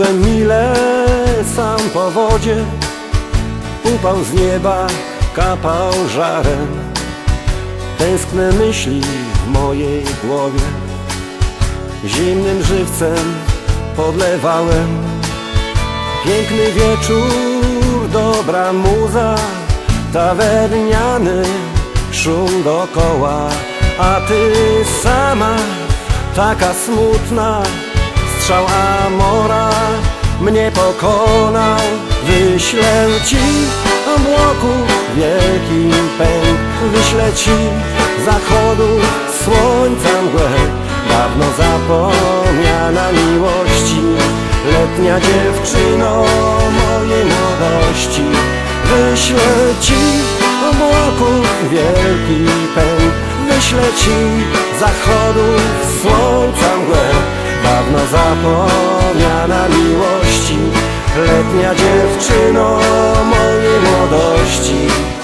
Szedłem mile sam po wodzie, upał z nieba kapał żarem. Tęskne myśli w mojej głowie zimnym żywcem podlewałem. Piękny wieczór, dobra muza, tawerniany szum dokoła, a ty sama, taka smutna. Strzał Amora mnie pokonał. Wyślę ci obłoku wielki pęk, wyślę ci zachodu słońca mgłę. Dawno zapomniana miłości, letnia dziewczyno mojej młodości. Wyślę ci obłoku wielki pęk, wyślę ci zachodu słońca mgłę. Dawno zapomniana miłości, letnia dziewczyno mojej młodości.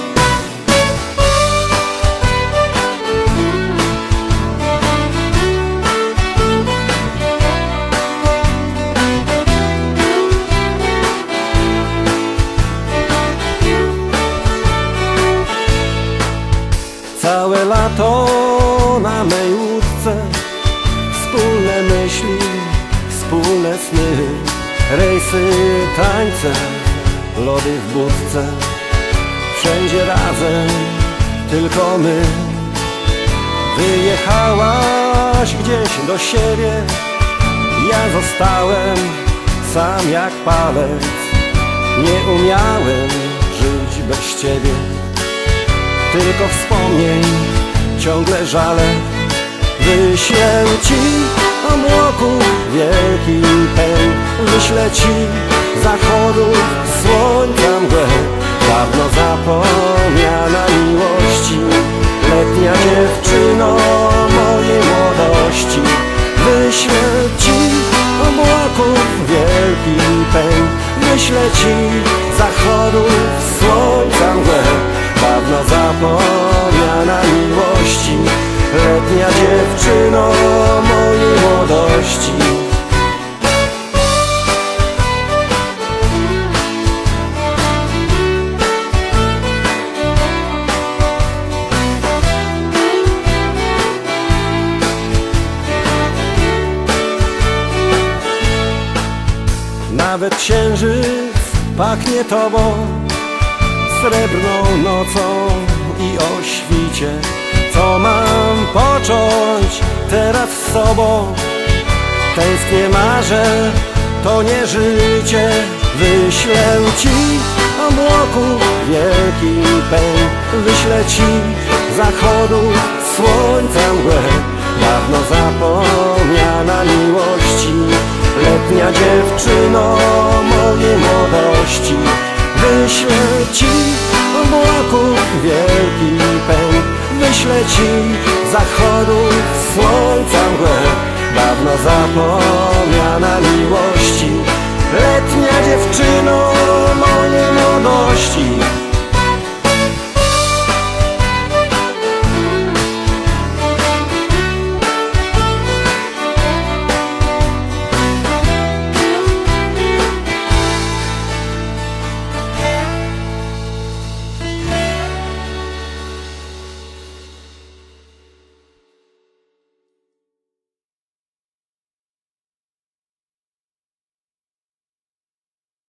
Całe lato na mej łódce, wspólne myśli, wspólne sny, rejsy, tańce, lody w budce. Wszędzie razem, tylko my. Wyjechałaś gdzieś do siebie, ja zostałem sam jak palec. Nie umiałem żyć bez ciebie, tylko wspomnień ciągle żale. Wyślę ci obłoku wielki pęk, wyślę ci zachodu słońca mgłę. Dawno zapomniana miłości, letnia dziewczyno mojej młodości. Wyślę ci obłoku wielki pęk, wyślę ci zachodu słońca mgłę. Dawno zapomniana miłości, letnia dziewczyno mojej młodości. Nawet księżyc pachnie tobą, srebrną nocą i o świcie. Co mam począć teraz z sobą? Tęsknię, marzę, to nie życie. Wyślę ci obłoku wielki pęk, wyślę ci zachodu słońca mgłę. Dawno zapomniana miłości, letnia dziewczyno mojej młodości. Wyślę ci obłoku wielki pęk, wyślę ci zachodu słońca mgłę. Dawno zapomniana miłości, letnia dziewczyno mojej młodości.